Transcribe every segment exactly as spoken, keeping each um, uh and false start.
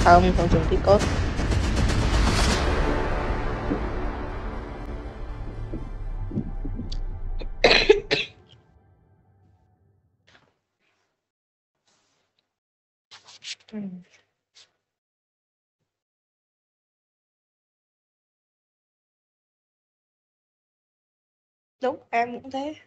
Không, không dùng tí cốt. Đúng, em cũng thế.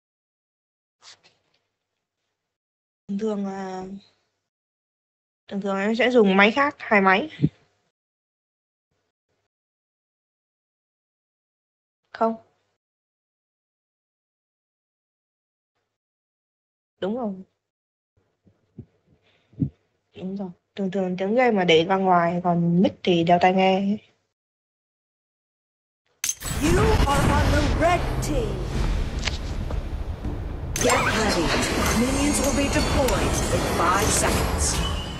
Thường thường là thường thường em sẽ dùng máy khác, hai máy. Không. Đúng rồi. Đúng rồi. Thường thường tiếng game mà để ra ngoài, còn mic thì đeo tai nghe. You are on the red team. Get ready. Minions will be deployed in five seconds.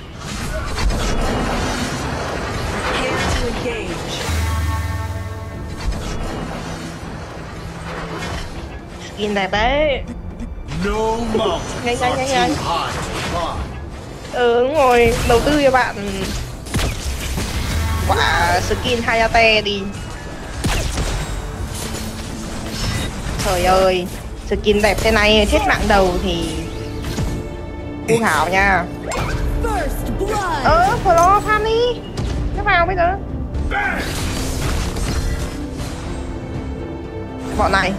Prepare to engage. Skin đẹp đấy. No mountains are too high to climb. Ừ đúng rồi, đầu tư cho bạn quả skin Hayate đi. Trời ơi, skin đẹp thế này chết mạng đầu thì u hảo nha. Ờ, Flo farm đi. Nó vào bây giờ. Bọn này.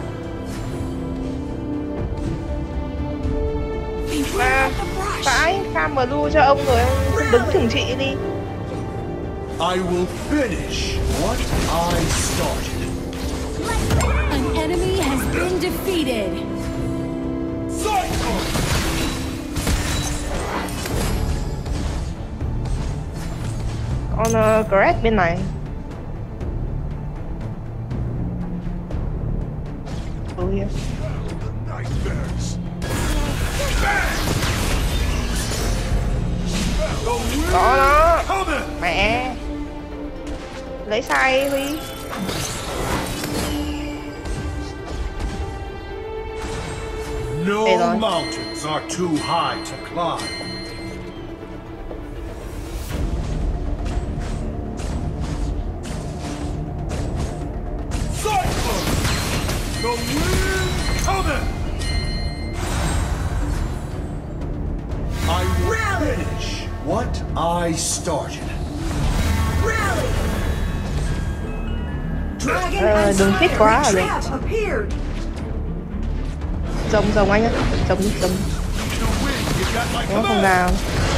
À, phải, farm blue cho ông rồi ông đứng chừng trị đi. I will finish what I started. An enemy has been defeated. Cycle! Con uh, Gret bên này. Oh yeah. Có nó. Mẹ. Lấy sai Huy. No mountains are too high to climb. Cyclone! The wind cometh! I will Rally. Finish what I started. Rally! Dragon Ờ, and đừng thích quá fire rồi. trap appeared. Rồng rồng anh ạ. Rồng rồng. Nó không nào.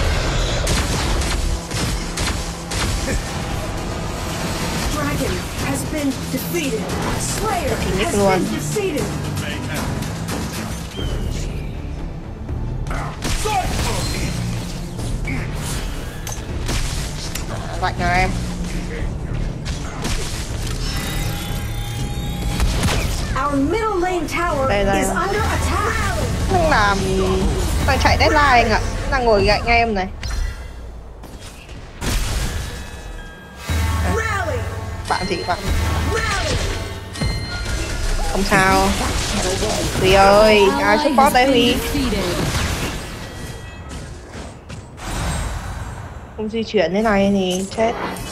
Dragon has been defeated. Slayer has luôn. been defeated. Vạch nào em. Our middle lane tower Đây, đây. is under attack. Đang làm đang chạy deadline anh ạ. Đang ngồi gạnh ngay em này. À, bạn thì bạn. Không sao. Huy ơi, ai support đấy Huy. Không di chuyển thế này thì chết.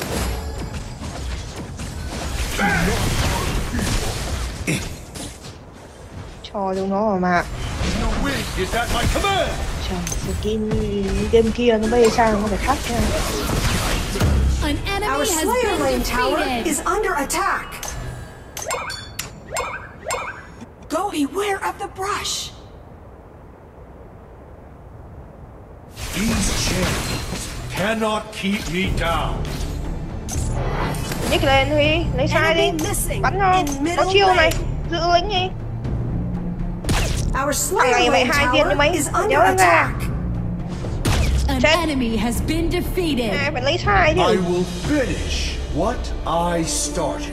Cho chúng nó vào mạng. Trời, skin game kia nó bay sang nó phải khác nha. Our Slayer lane tower is under attack. Go beware of the brush. These champions cannot keep me down. Nhích lên Huy, lấy sai đi. Bắn không? Có chiêu này, giữ lính đi. Thằng này vậy hai viên như mấy, nhớ nó ra. Chết. À, phải lấy sai chứ. I will finish what I started.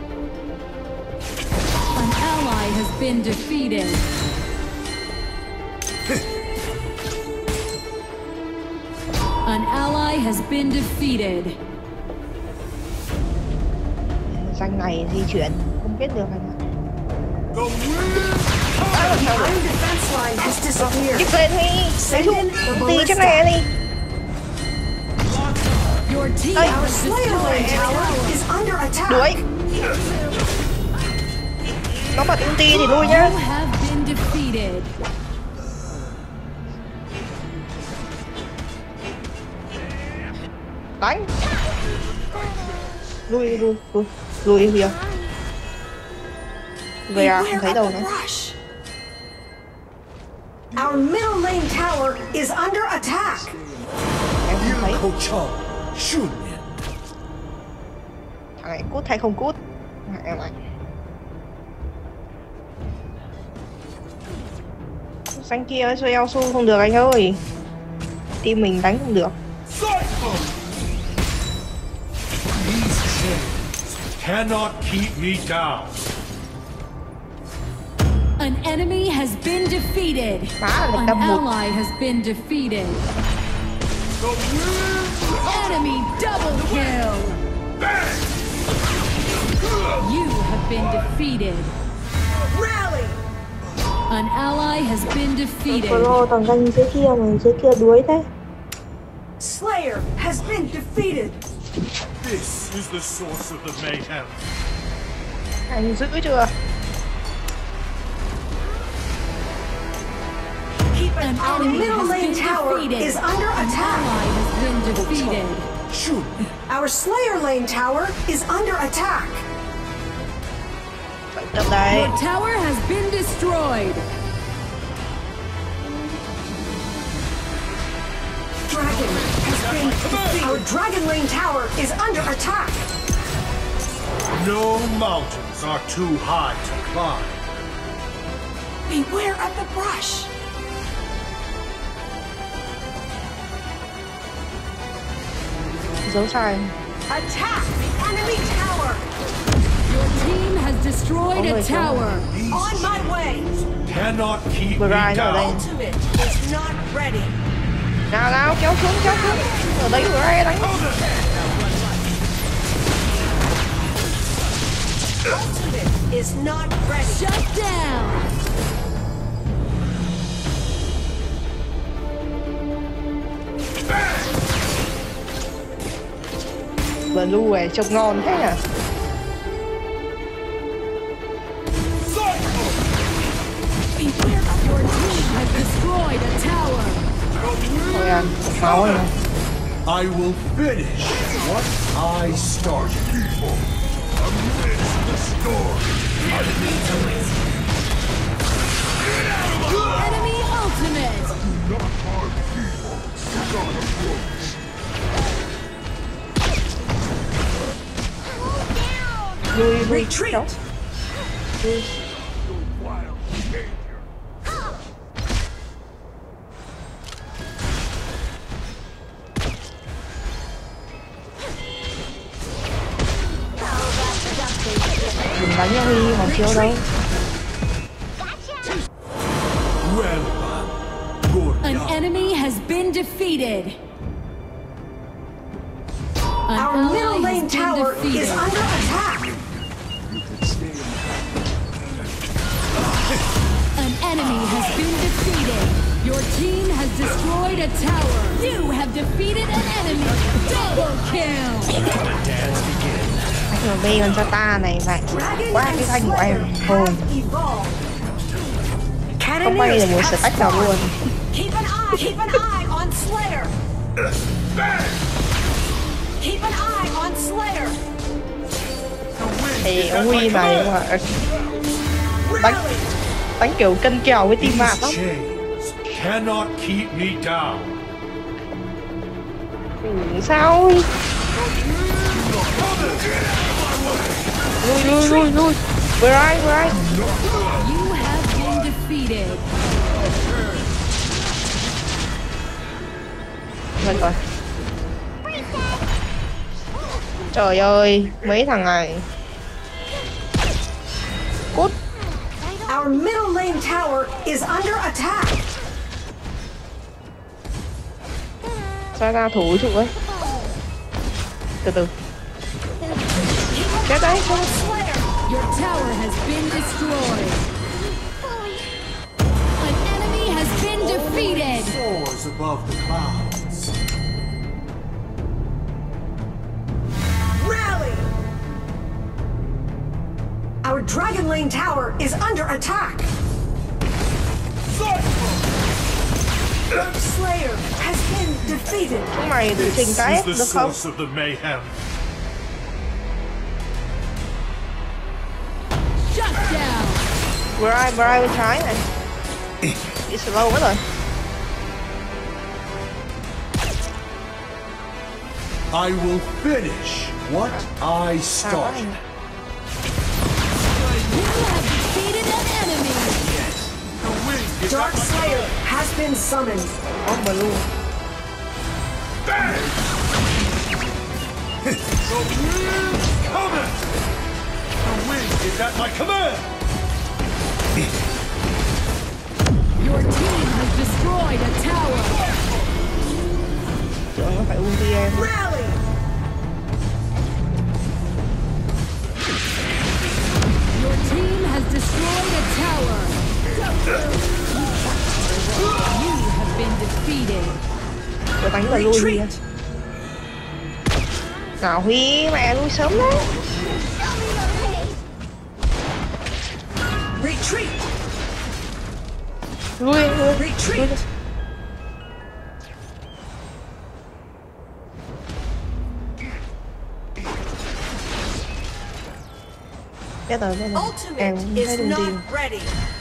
An ally has been defeated. An ally has been defeated. Danh này di chuyển không biết được anh ạ. Nhích lên Huy, lấy chung, tì chắc này đi. Your team Ơi. Our has Slayer destroyed Lane a Tower tower. is under attack. Đuổi. Nó bật ulti thì lui nhá. You have been defeated. Đánh. Lui lui lui lui đi kìa. Về à, không thấy đâu nữa. Rush. Our middle lane tower is under attack. Em không thấy. Kochal, Shunyan. Thằng này cút hay không cút? Em này. Xanh kia xoay eo su không được anh ơi. Team mình đánh không được. These chains cannot keep me down. An enemy has been defeated. Phá là An đâm một. ally has been defeated. Enemy double kill. You have been defeated. Rally. An ally has been defeated. Pro thằng danh dưới kia mà dưới kia đuối thế. Slayer has been defeated. This is the source of the mayhem. Anh giữ chưa? Keep An it. Our enemy middle has lane been tower defeated. is under An attack. ally has been defeated. Shunyan. Our Slayer lane tower is under attack. Phải tập đấy. Your tower has been destroyed. Dragon has been defeated. Our Dragon lane tower is under attack. No mountains are too high to climb. Beware of the brush. Giấu sai. Attack the enemy tower. Your team has destroyed Oh a my tower. On my way. Cannot keep Vừa me ra ở đây. down. Ultimate is not ready. Nào nào kéo xuống kéo xuống. Ở đây vừa ra đánh. Ultimate is not ready. Shut down. Blue trông ngon thế à. Your team has destroyed a tower. Thôi à, máu rồi. I will finish what I started. Amidst the storm. Enemy ultimate. Lui lui Retreat. kéo. Lui. Đừng đánh nhau đi mà chiêu đâu. An enemy has been defeated. An Our middle ally lane has been tower is defeated. under attack. An enemy has been defeated. Your team has destroyed a tower. You have defeated an enemy. Double kill. R B con cho ta này vậy. Dragon Quá and cái thanh của em. Slayer Thôi, have evolved. không quay được một Cannoneers sự have tách nào luôn. spawned. Keep an eye, keep an eye on Slayer. Keep an eye on Slayer. Thì ông Huy này mà đánh Rally. đánh kiểu cân kèo với team bạn lắm. These chains cannot keep me down. Ừ, sao? Lui lui lui lui. Vừa ai vừa ai. You have been defeated. Rồi rồi. Trời ơi, mấy thằng này. Cút. Our middle lane tower is under attack. Sao ra thủ trụ ấy. Từ từ. Chết đấy. Slayer. Your tower has been destroyed. An enemy has been defeated. Soars above the clouds. Our Dragon Lane tower is under attack. Dark Slayer has been defeated. Chúng mày tự trình cái This is the được không? source of the mayhem. Shut down. Brian, Brian bên trái này. Bị slow quá rồi. I will finish what I started. You have defeated an enemy. The wind is Dark at my Slayer has been summoned. Ôm mà luôn. back. The wind cometh. The wind is at my command. Your team has destroyed a tower. Tưởng nó phải ulti em. Rally! Your team has destroyed a tower. You have been defeated. Tôi đánh và lui đi. Nào Huy, mẹ lui sớm đấy. Retreat! Lui, lui, lui đi. Retreat! Chết rồi, chết rồi. Em Ultimate thấy is đừng not tìm. ready.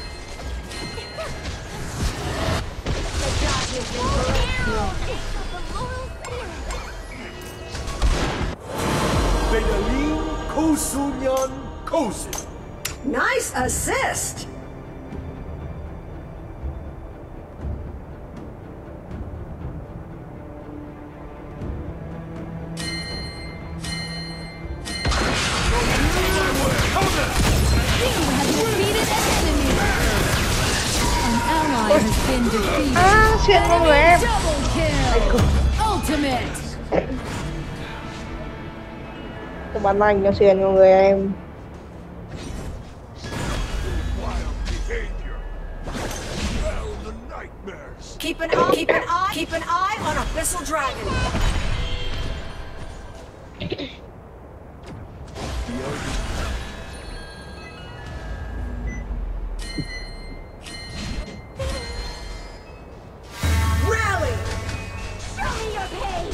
Bedalim Kosunyan Kosi. Nice assist! You have defeated an enemy. An ally has been defeated. À, xuyên con người em. Double kill. Ultimate. Tôi bắn anh nó xuyên con người em. Keep an eye, keep an eye, keep an eye on Abyssal Dragon. Rally! Show me your pain!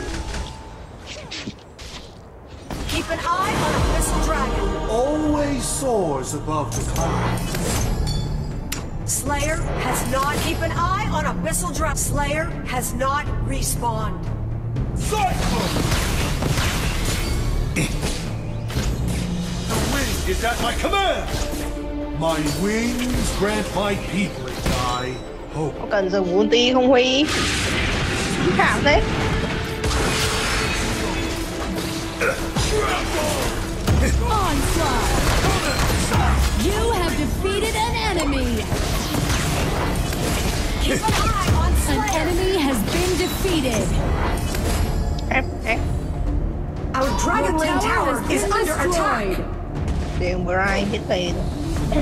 Keep an eye on Abyssal Dragon. Always soars above the clouds. Slayer has not. Keep an eye on Abyssal Dragon. Slayer has not respawned. Cyclone! The wind is at my command. My wings grant my people and I hope. Có cần dùng ulti không Huy? Phí phạm đấy. Onslaught. You have defeated an enemy. Keep an eye on An Slayer. enemy has been defeated. Em, em. Our Dragon Your Lane tower tower has is been under attack. destroyed. Điện Brian hết về rồi.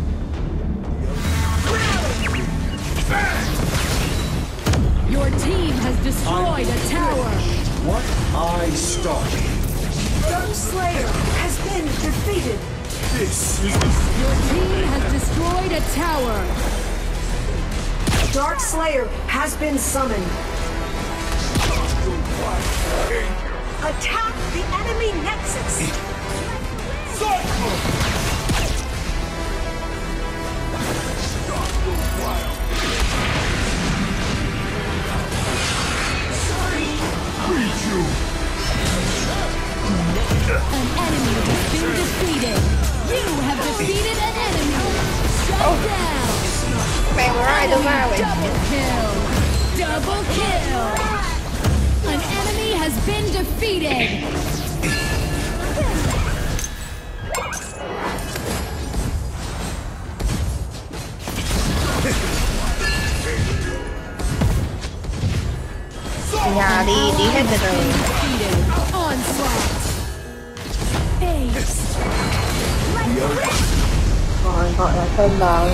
Your team has destroyed a tower. What I started. Dark Slayer has been defeated. This is the Your team has destroyed a tower. Dark Slayer has been summoned. Attack the enemy nexus. cyclone. Read you. An enemy has been defeated. You have defeated an enemy. Shut down. Mẹ Brian đâu ra vậy? Double kill. Double kill. An enemy has been defeated. Nhà đi, đi hết từ từ. Defeated. Onslaught. Ace. Rồi, gọi là tên đào.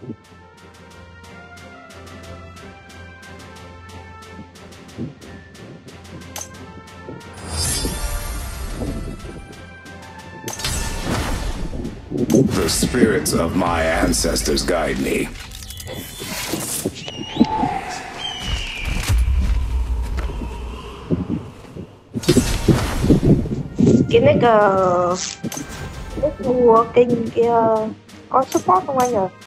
The spirits of my ancestors guide me. Cái nick uh, nick mua kinh kia có support không anh nhỉ?